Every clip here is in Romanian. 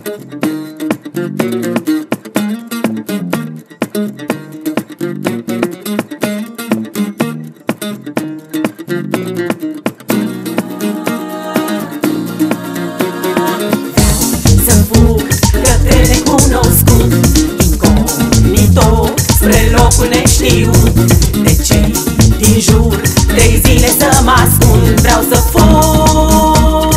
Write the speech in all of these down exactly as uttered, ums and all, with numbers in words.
Să fug către necunoscut, incognito, spre locul neștiut. De cei din jur, trei zile să mă ascund. Vreau să fug,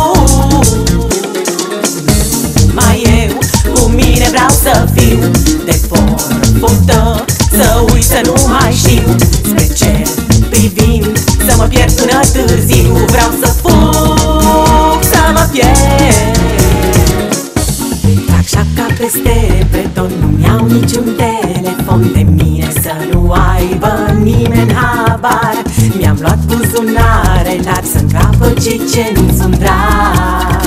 mai eu cu mine vreau să fiu. De forfoctă, să uit, să nu mai știu. Spre cer privind, să mă pierd până târziu. Vreau să fug, să mă pierd. Trag șapca peste breton, nu-mi iau niciun telefon de mine, să nu aibă nimeni habar. Mi-am luat buzunare largi să încapă cei ce nu sunt dragi.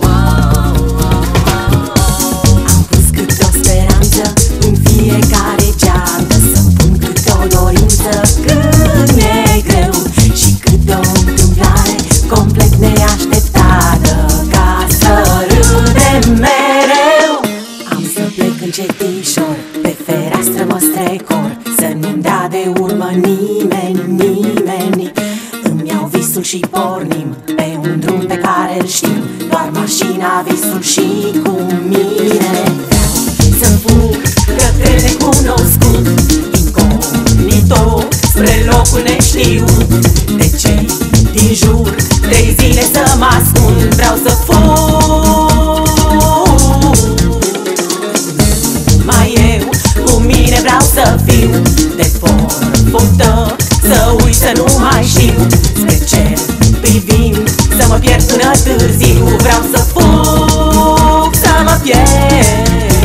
Am pus câte o speranță în fiecare geantă, să-mi pun câte o dorință când mi-e greu, și câte o întâmplare complet neașteptată, ca să râdem mereu. Am să plec încetișor, pe fereastră mă strecor, să nu-mi dea de urmă nimeni, nimeni. Îmi iau visul și pornim pe un drum pe care îl știm, doar mașina, visul și cu mine. Să fug către necunoscut, incognito, spre locul neștiut. De cei din jur, trei zile să mă ascund. Vreau să fug, mai eu cu mine vreau să fiu. De forfoctă, să uit, să nu mai știu. Spre cer privind, să mă pierd până târziu. Vreau să fug, să mă pierd.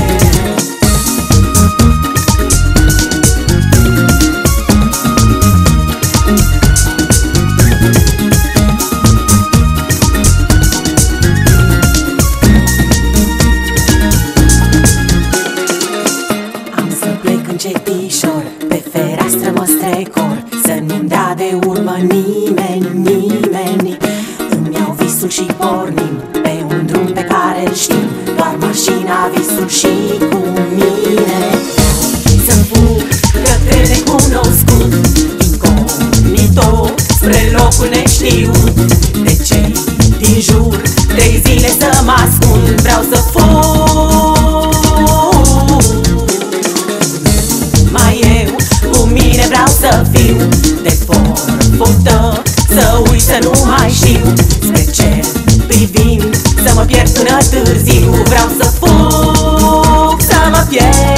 Încetișor, pe fereastră mă strecor, să nu-mi dea de urmă nimeni, nimeni. Îmi iau visul și pornim pe un drum pe care îl știm, doar mașina, visul și cu mine. Să fug către necunoscut, incognito, spre locul neștiut. De cei din jur, trei zile să mă ascund. Vreau să fug, mai eu cu mine vreau să fiu. De forfoctă, să uit, să nu mai știu. Spre cer privind, să mă pierd până târziu. Vreau să fug, să mă pierd.